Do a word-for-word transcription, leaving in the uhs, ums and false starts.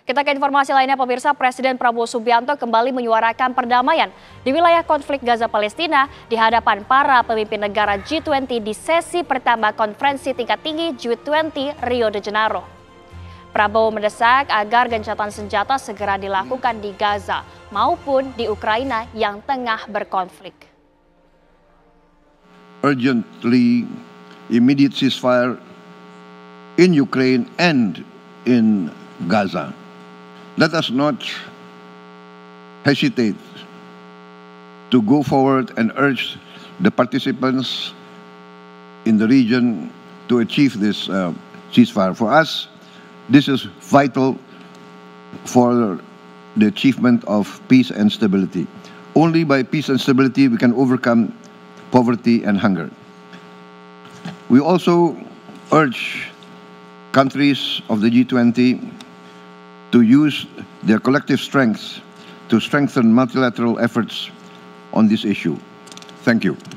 Kita ke informasi lainnya, pemirsa. Presiden Prabowo Subianto kembali menyuarakan perdamaian di wilayah konflik Gaza Palestina di hadapan para pemimpin negara G dua puluh di sesi pertama Konferensi Tingkat Tinggi G dua puluh Rio de Janeiro. Prabowo mendesak agar gencatan senjata segera dilakukan di Gaza maupun di Ukraina yang tengah berkonflik. Urgently, immediate ceasefire in Ukraine and in Gaza. Let us not hesitate to go forward and urge the participants in the region to achieve this uh, ceasefire. For us, this is vital for the achievement of peace and stability. Only by peace and stability we can overcome poverty and hunger. We also urge countries of the G twenty to use their collective strengths to strengthen multilateral efforts on this issue. Thank you.